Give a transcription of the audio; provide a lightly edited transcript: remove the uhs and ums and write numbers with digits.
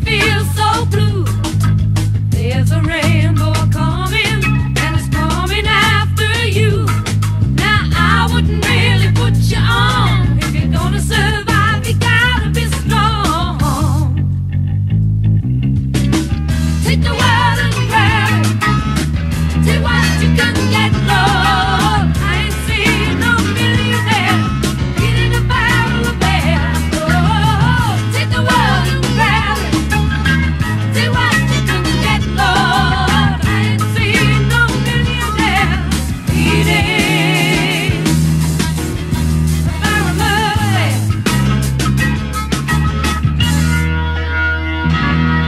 feel so blue. There's a rainbow coming, and it's coming after you. Now I wouldn't really put you on. If you're gonna survive, you gotta be strong. Take the world and grab it. See what you can get, Lord. I ain't seen no millionaire getting a barrel of air. Oh, take the world and grab it. See what you can get, Lord. I ain't seen no millionaire eating a barrel of air.